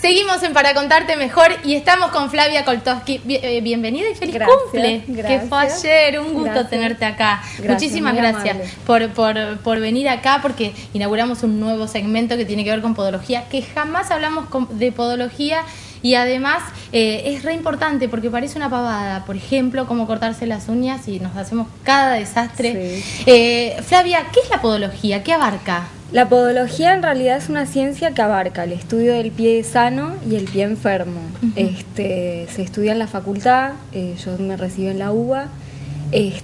Seguimos en Para Contarte Mejor y estamos con Flavia Koltowski. Bienvenida y feliz cumple. Gracias. Que fue ayer, un gusto tenerte acá. Muchísimas gracias por venir acá, porque inauguramos un nuevo segmento que tiene que ver con podología, que jamás hablamos de podología. Y además es re importante porque parece una pavada, por ejemplo, cómo cortarse las uñas y nos hacemos cada desastre. Sí. Flavia, ¿qué es la podología? ¿Qué abarca? La podología en realidad es una ciencia que abarca el estudio del pie sano y el pie enfermo. Se estudia en la facultad, yo me recibí en la UBA. Es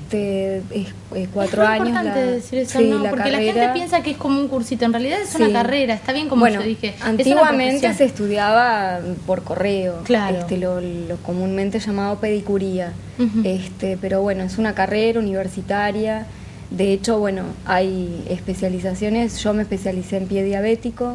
4 años. Es importante decir eso, sí, ¿no? Porque la gente piensa que es como un cursito, en realidad es una carrera, está bien como yo dije. Antiguamente se estudiaba por correo, claro. Lo comúnmente llamado pedicuría, pero bueno, es una carrera universitaria. De hecho, bueno, hay especializaciones. Yo me especialicé en pie diabético,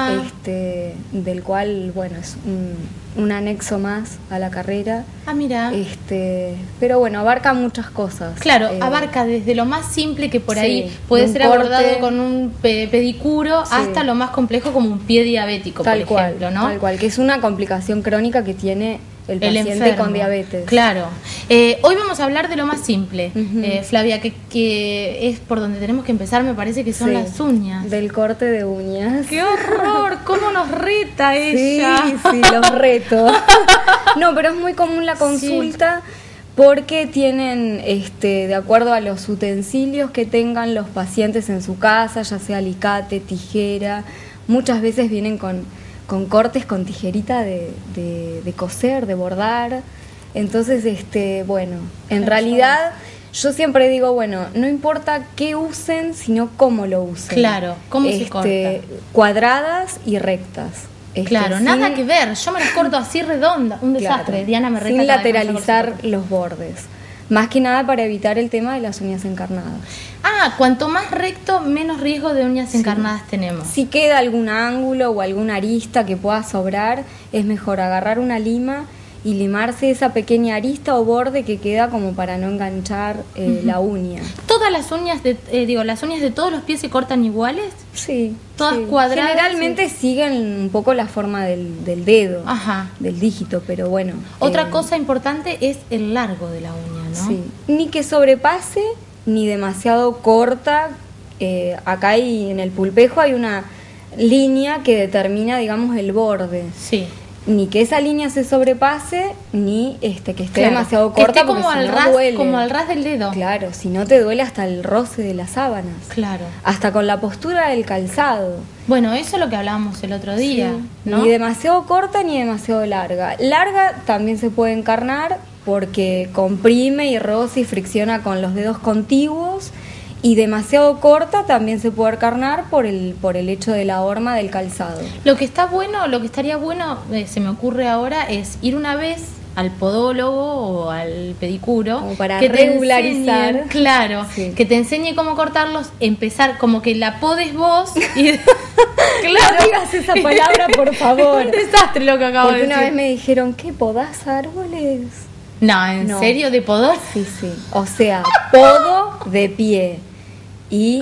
del cual, bueno, es un anexo más a la carrera. Ah, mira. Pero bueno, abarca muchas cosas. Claro, abarca desde lo más simple que por ahí puede ser abordado con un pedicuro hasta lo más complejo como un pie diabético, por ejemplo, ¿no? Tal cual, que es una complicación crónica que tiene el paciente enfermo, con diabetes. Claro. Hoy vamos a hablar de lo más simple, Flavia, que es por donde tenemos que empezar, me parece que son las uñas. Del corte de uñas. ¡Qué horror! ¿Cómo nos reta ella? Sí, los reto. No, pero es muy común la consulta porque tienen, de acuerdo a los utensilios que tengan los pacientes en su casa, ya sea alicate, tijera, muchas veces vienen con cortes con tijerita de coser, de bordar. Entonces, en realidad yo siempre digo, bueno, no importa qué usen, sino cómo lo usen. Claro, cómo se corta. Cuadradas y rectas. Claro, nada que ver, yo me las corto así redonda, un desastre. Claro. Diana me reta. Sin lateralizar los bordes. Más que nada para evitar el tema de las uñas encarnadas. Ah, cuanto más recto, menos riesgo de uñas encarnadas tenemos. Si queda algún ángulo o alguna arista que pueda sobrar, es mejor agarrar una lima y limarse esa pequeña arista o borde que queda como para no enganchar la uña. ¿Todas las uñas las uñas de todos los pies se cortan iguales? Sí. ¿Todas cuadradas? Generalmente siguen un poco la forma del dedo, del dígito, pero bueno. Otra cosa importante es el largo de la uña, ¿no? Sí. Ni que sobrepase, ni demasiado corta. Acá en el pulpejo hay una línea que determina, digamos, el borde. Sí. Ni que esa línea se sobrepase, ni que esté demasiado corta, que esté como porque al ras, duele. Como al ras del dedo. Claro, si no te duele hasta el roce de las sábanas. Claro. Hasta con la postura del calzado. Bueno, eso es lo que hablábamos el otro día, ¿no? Ni demasiado corta ni demasiado larga. Larga también se puede encarnar porque comprime y roza y fricciona con los dedos contiguos. Y demasiado corta también se puede encarnar por el hecho de la horma del calzado. Lo que estaría bueno, se me ocurre ahora, es ir una vez al podólogo o al pedicuro, como para regularizar, que te enseñe cómo cortarlos, empezar como que la podes vos y no digas esa palabra, por favor. Un desastre lo que acabo de decir. Una vez me dijeron, ¿qué podás árboles? No, ¿en serio? ¿De podar? Sí. O sea, podo de pie. Y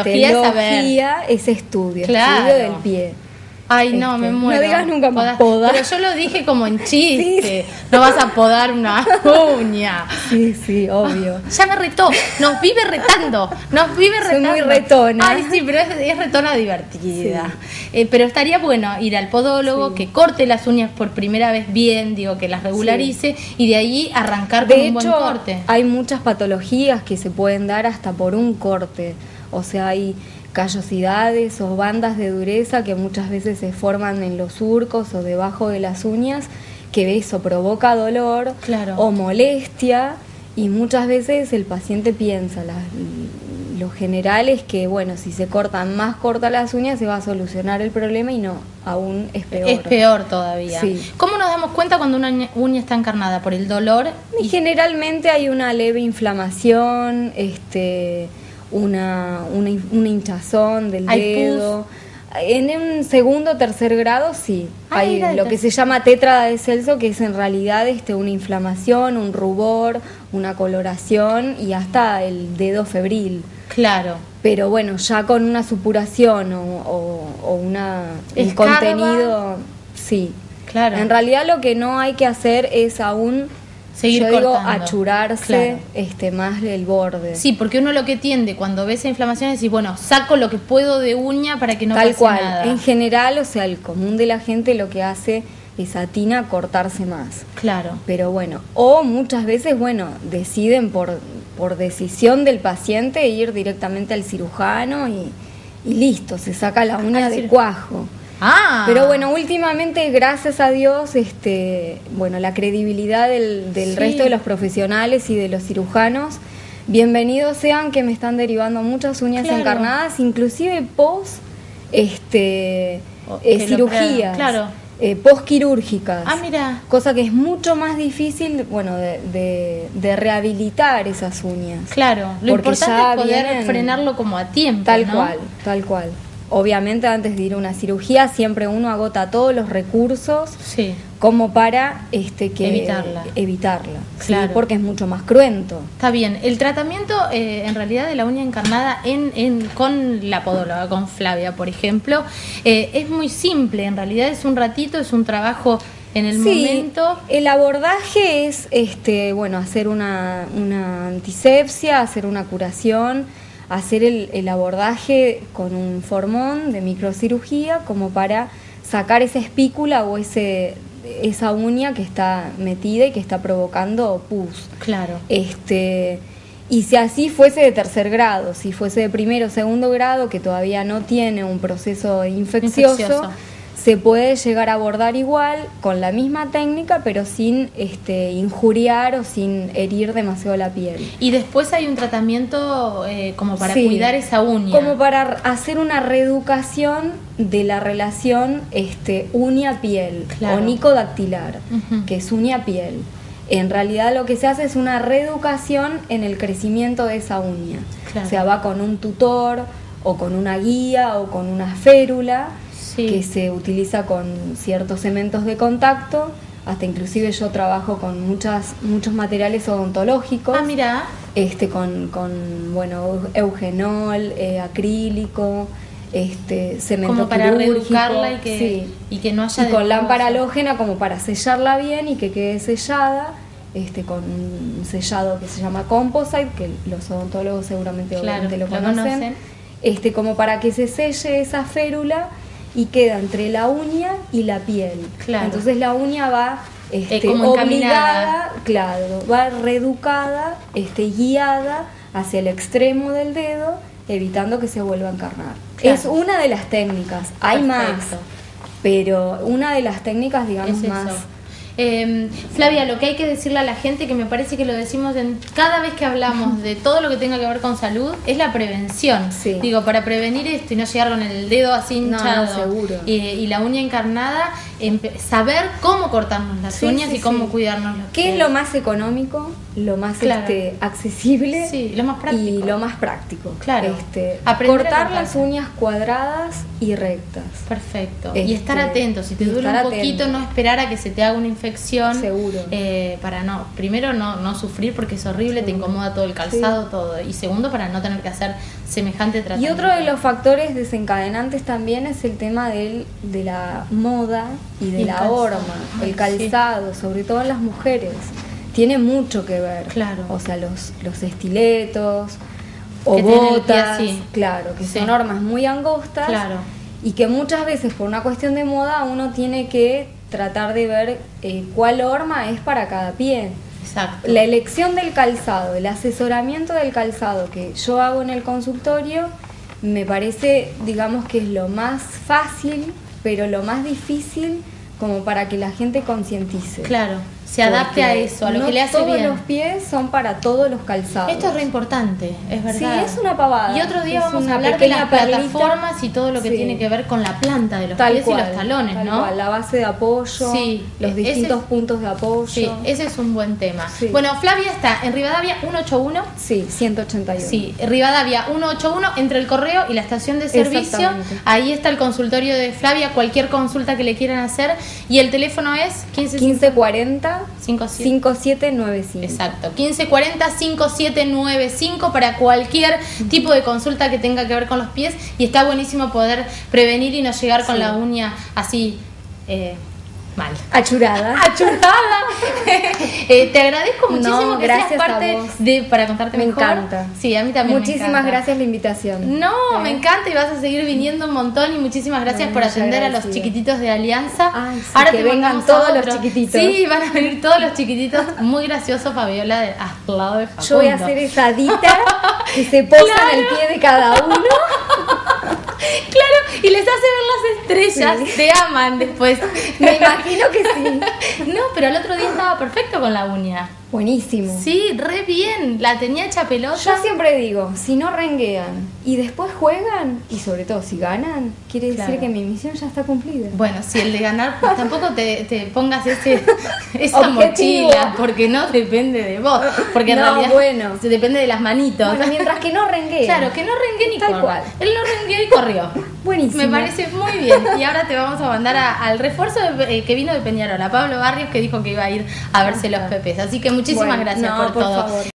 logía es estudio del pie. Ay, no, me muero. No digas nunca más podar. Pero yo lo dije como en chiste. Sí. No vas a podar una uña. Sí, obvio. Ya me retó. Nos vive retando. Soy muy retona. Ay, sí, pero es retona divertida. Sí. Pero estaría bueno ir al podólogo, que corte las uñas por primera vez bien, que las regularice, y de ahí arrancar con un buen corte. De hecho, hay muchas patologías que se pueden dar hasta por un corte. O sea, hay callosidades o bandas de dureza que muchas veces se forman en los surcos o debajo de las uñas, que eso provoca dolor o molestia, y muchas veces el paciente piensa, lo general es que, bueno, si se cortan más cortas las uñas se va a solucionar el problema, y no, aún es peor. Es peor todavía. Sí. ¿Cómo nos damos cuenta cuando una uña está encarnada? ¿Por el dolor? Y generalmente hay una leve inflamación, una hinchazón del dedo. En un segundo o tercer grado sí. Hay lo que se llama tétrada de Celso, que es en realidad una inflamación, un rubor, una coloración y hasta el dedo febril. Claro. Pero bueno, ya con una supuración o un contenido, sí. Claro. En realidad lo que no hay que hacer es aún seguir yo digo cortando. achurarse Claro. más el borde. Sí, porque uno lo que tiende cuando ve esa inflamación es decir, bueno, saco lo que puedo de uña para que no Tal pase cual. nada. En general, o sea, el común de la gente lo que hace es atina a cortarse más. Claro. Pero bueno, o muchas veces, bueno, deciden por decisión del paciente ir directamente al cirujano y listo, se saca la uña de cuajo. Ah. Pero bueno, últimamente, gracias a Dios, bueno, la credibilidad del resto de los profesionales y de los cirujanos, bienvenidos sean, que me están derivando muchas uñas encarnadas, inclusive post cirugías. Claro. Postquirúrgicas. Ah, mira. Cosa que es mucho más difícil, bueno, de rehabilitar esas uñas. Claro, lo porque importante es poder vienen frenarlo como a tiempo, Tal ¿no? cual, tal cual. Obviamente antes de ir a una cirugía siempre uno agota todos los recursos Sí. como para Evitarla. ¿sí? Claro. Porque es mucho más cruento. Está bien. El tratamiento, en realidad, de la uña encarnada con la podóloga, con Flavia, por ejemplo, es muy simple. En realidad es un ratito, es un trabajo en el momento. El abordaje es bueno, hacer una antisepsia, hacer una curación, hacer el abordaje con un formón de microcirugía como para sacar esa espícula o esa uña que está metida y que está provocando pus. Claro. Y si así fuese de tercer grado, si fuese de primero o segundo grado, que todavía no tiene un proceso infeccioso, se puede llegar a abordar igual, con la misma técnica, pero sin injuriar o sin herir demasiado la piel. Y después hay un tratamiento como para cuidar esa uña. Como para hacer una reeducación de la relación uña-piel, Claro. onicodactilar, Ujú. que es uña-piel. En realidad lo que se hace es una reeducación en el crecimiento de esa uña. Claro. O sea, va con un tutor o con una guía o con una férula, Sí. que se utiliza con ciertos cementos de contacto, hasta inclusive yo trabajo con muchos materiales odontológicos. Ah, mira. Con bueno, eugenol, acrílico, cemento Como para quirúrgico, reeducarla sí. y que no haya Y con lámpara cosas. halógena como para sellarla bien y que quede sellada, con un sellado que se llama composite, que los odontólogos seguramente Claro, obviamente lo lo conocen, como para que se selle esa férula y queda entre la uña y la piel. Claro. Entonces la uña va como obligada, claro, va reeducada, guiada hacia el extremo del dedo, evitando que se vuelva a encarnar. Claro. Es una de las técnicas, hay más, Perfecto. pero una de las técnicas, digamos, Es más... eso. Flavia, lo que hay que decirle a la gente, que me parece que lo decimos cada vez que hablamos de todo lo que tenga que ver con salud, es la prevención. Sí. Digo, para prevenir esto y no llegar con el dedo así No, hinchado seguro. y la uña encarnada, saber cómo cortarnos las Sí, uñas sí, y cómo sí. cuidarnos los ¿Qué pies. es lo más económico, lo más Claro. accesible Sí, lo más práctico. y lo más práctico? Claro. Aprender a cortar cortar. las uñas cuadradas y rectas. Perfecto. Y estar atento, si te y duele un estar poquito, atento. no esperar a que se te haga una infección. Seguro. Para primero no sufrir porque es horrible, te Seguro. incomoda todo el calzado, todo. Y segundo, para no tener que hacer semejante Y tratamiento. otro de los factores desencadenantes también es el tema de la moda y de El la calzado. horma, Ay, el calzado, sobre todo en las mujeres. Tiene mucho que ver. Claro. O sea, los estiletos o Que tienen el pie botas, así. claro, que Sí. son hormas muy angostas. Claro. Y que muchas veces por una cuestión de moda uno tiene que tratar de ver cuál horma es para cada pie. Exacto. La elección del calzado, el asesoramiento del calzado que yo hago en el consultorio, me parece, digamos, que es lo más fácil, pero lo más difícil como para que la gente concientice. Claro, se adapte a Porque eso, a lo no que le hace todos bien. los pies son para todos los calzados. Esto es re importante, es verdad. Sí, es una pavada. Y otro día Es vamos a una hablar de pequeña las perlita. plataformas y todo lo que Sí. tiene que ver con la planta de los Tal pies cual, y los talones, tal ¿no? cual, la base de apoyo, Sí, los ese distintos es- puntos de apoyo. Sí, ese es un buen tema. Sí. Bueno, Flavia está en Rivadavia 181. Sí, 181. Sí, Rivadavia 181, entre el correo y la estación de servicio. Exactamente. Ahí está el consultorio de Flavia, cualquier consulta que le quieran hacer. Y el teléfono es 1540 57. 5795. Exacto, 1540-5795 para cualquier tipo de consulta que tenga que ver con los pies. Y está buenísimo poder prevenir y no llegar con Sí. la uña así Mal. Achurada. Achurada. Te agradezco muchísimo que seas gracias parte a vos. para contarte Me mejor. encanta. Sí, a mí también. Muchísimas me encanta. gracias la invitación. No, me encanta y vas a seguir viniendo un montón y muchísimas gracias por atender a los chiquititos de Alianza. Ay, sí, ahora que te vengan todos los chiquititos. Sí, van a venir todos los chiquititos. Muy gracioso, Fabiola, al lado de Facundo. Yo voy a hacer esa dita que se posa en el pie de cada uno. Claro, y les hace ver las estrellas, Sí. te aman después. Me imagino que sí. No, pero el otro día estaba perfecto con la uña. Buenísimo. Sí, re bien, la tenía hecha pelota. Yo siempre digo, si no renguean y después juegan, y sobre todo si ganan, quiere decir Claro. que mi misión ya está cumplida. Bueno, si el de ganar, pues tampoco te pongas esa Objetivo. mochila, porque no depende de vos. Porque en No, realidad bueno. se depende de las manitos. Bueno, mientras que no rengueen. Claro, que no rengué ni Tal corra. cual. Él no rengueó y corrió. Buenísimo. Me parece muy bien. Y ahora te vamos a mandar al refuerzo que vino de Peñarol, a Pablo Barrios, que dijo que iba a ir a verse los Pepes. Así que muchísimas Bueno, gracias no, por por todo. favor.